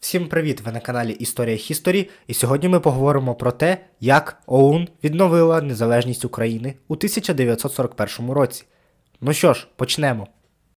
Всім привіт! Ви на каналі Історія Хісторі, і сьогодні ми поговоримо про те, як ОУН відновила незалежність України у 1941 році. Ну що ж, почнемо.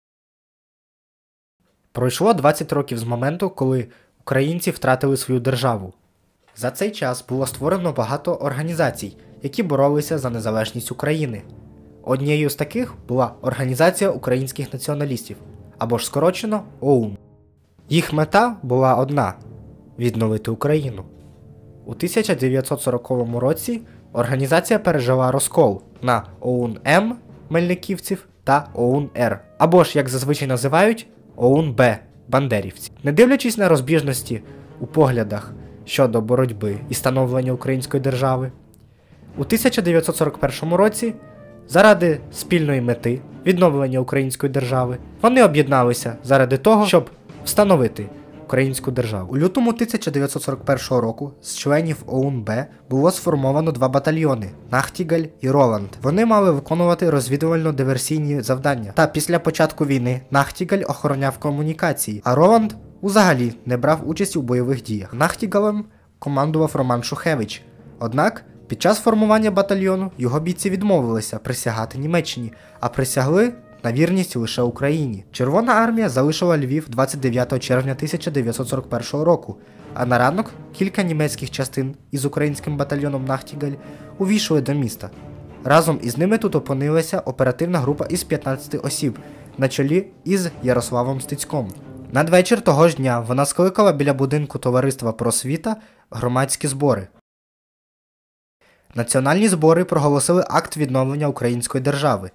Пройшло 20 років з моменту, коли українці втратили свою державу. За цей час було створено багато організацій, які боролися за незалежність України. Однією з таких була Організація українських націоналістів, або ж скорочено ОУН. Їх мета була одна – відновити Україну. У 1940 році організація пережила розкол на ОУН-М Мельниківців та ОУН-Р, або ж, як зазвичай називають, ОУН-Б Бандерівці. Не дивлячись на розбіжності у поглядах щодо боротьби і становлення української держави, у 1941 році заради спільної мети відновлення української держави вони об'єдналися заради того, щоб встановити українську державу. У лютому 1941 року з членів ОУН-Б було сформовано два батальйони – Нахтігаль і Роланд. Вони мали виконувати розвідувально-диверсійні завдання. Та після початку війни Нахтігаль охороняв комунікації, а Роланд взагалі не брав участь у бойових діях. Нахтігалем командував Роман Шухевич. Однак під час формування батальйону його бійці відмовилися присягати Німеччині, а присягли на вірність лише Україні. Червона армія залишила Львів 29 червня 1941 року, а на ранок кілька німецьких частин із українським батальйоном Нахтігаль увійшли до міста. Разом із ними тут опинилася оперативна група із 15 осіб, на чолі із Ярославом Стецьком. Надвечір того ж дня вона скликала біля будинку Товариства Просвіта громадські збори. Національні збори проголосили акт відновлення української держави.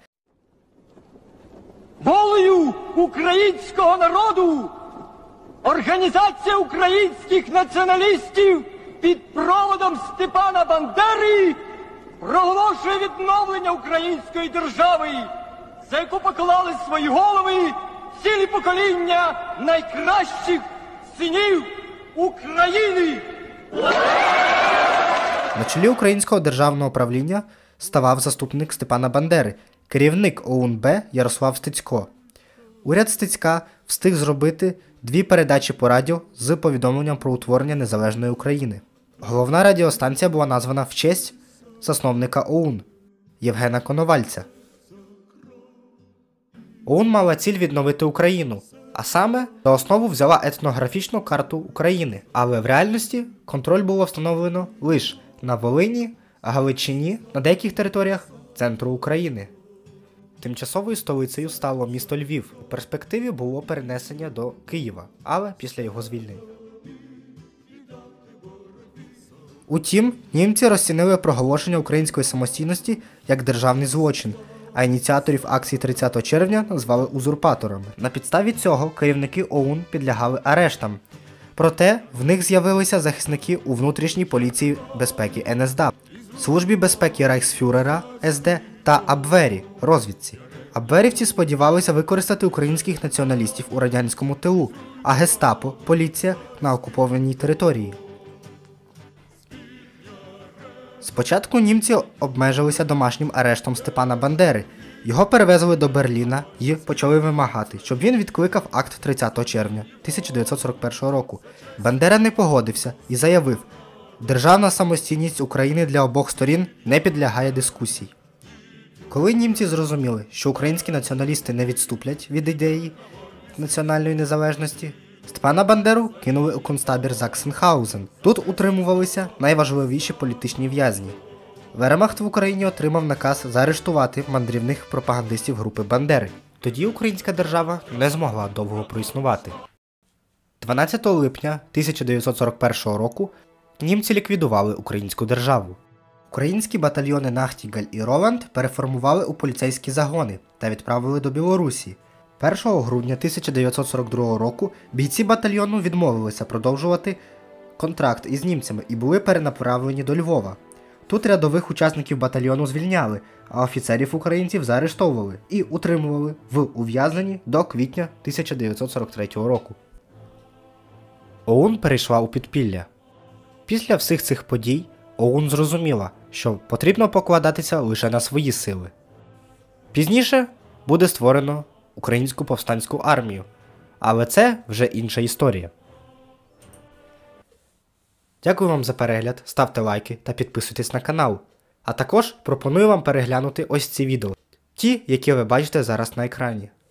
Волею українського народу Організація українських націоналістів під проводом Степана Бандери проголошує відновлення української держави, за яку поклали свої голови цілі покоління найкращих синів України. На чолі Українського державного правління ставав заступник Степана Бандери, керівник ОУН-Б Ярослав Стецько. Уряд Стецька встиг зробити дві передачі по радіо з повідомленням про утворення незалежної України. Головна радіостанція була названа в честь засновника ОУН Євгена Коновальця. ОУН мала ціль відновити Україну, а саме за основу взяла етнографічну карту України, але в реальності контроль було встановлено лише на Волині, Галичині, на деяких територіях центру України. Тимчасовою столицею стало місто Львів. У перспективі було перенесення до Києва, але після його звільнення. Утім, німці розцінили проголошення української самостійності як державний злочин, а ініціаторів акції 30 червня назвали узурпаторами. На підставі цього керівники ОУН підлягали арештам. Проте в них з'явилися захисники у внутрішній поліції безпеки НСДАП, Службі безпеки Рейхсфюрера СД та Абвері розвідці. Абверівці сподівалися використати українських націоналістів у радянському тилу, а гестапо – поліція на окупованій території. Спочатку німці обмежилися домашнім арештом Степана Бандери. Його перевезли до Берліна і почали вимагати, щоб він відкликав акт 30 червня 1941 року. Бандера не погодився і заявив: «Державна самостійність України для обох сторін не підлягає дискусії». Коли німці зрозуміли, що українські націоналісти не відступлять від ідеї національної незалежності, Степана Бандеру кинули у концтабір Заксенхаузен. Тут утримувалися найважливіші політичні в'язні. Вермахт в Україні отримав наказ заарештувати мандрівних пропагандистів групи Бандери. Тоді українська держава не змогла довго проіснувати. 12 липня 1941 року німці ліквідували українську державу. Українські батальйони Нахтігаль і Роланд переформували у поліцейські загони та відправили до Білорусі. 1 грудня 1942 року бійці батальйону відмовилися продовжувати контракт із німцями і були перенаправлені до Львова. Тут рядових учасників батальйону звільняли, а офіцерів українців заарештовували і утримували в ув'язненні до квітня 1943 року. ОУН перейшла у підпілля. Після всіх цих подій ОУН зрозуміла, що потрібно покладатися лише на свої сили. Пізніше буде створено Українську повстанську армію, але це вже інша історія. Дякую вам за перегляд, ставте лайки та підписуйтесь на канал. А також пропоную вам переглянути ось ці відео. Ті, які ви бачите зараз на екрані.